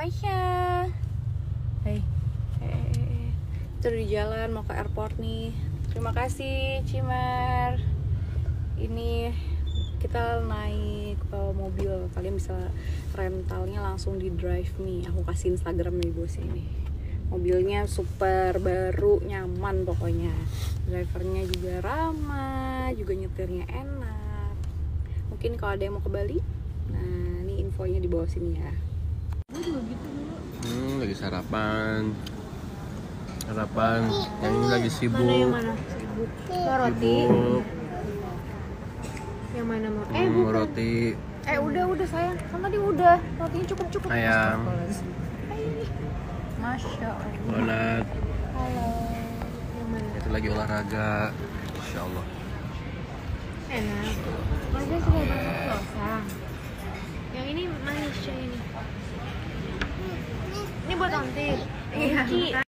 Faisya. Hey. Itu di jalan mau ke airport nih. Terima kasih Cimar. Ini kita naik mobil, kalian bisa rentalnya langsung di Drive Me. Aku kasih Instagram nih bos ini. Mobilnya super baru, nyaman pokoknya. Drivernya juga ramah, juga nyetirnya enak. Mungkin kalau ada yang mau ke Bali, nah ini infonya di bawah sini ya. Gue juga gitu dulu. Lagi sarapan. Yang ini lagi sibuk. Mana yang mana? Sibuk. Roti. Sibuk. Yang mana mau? Bukan. Roti. Udah sayang. Kan tadi udah. Rotinya cukup. Ayam. Masya Allah. Donat. Halo. Yang mana? Itu lagi olahraga. Insya Allah. Enak. Masnya sudah banyak dosa. Yang ini manis ini. Ini buat onti. Iya.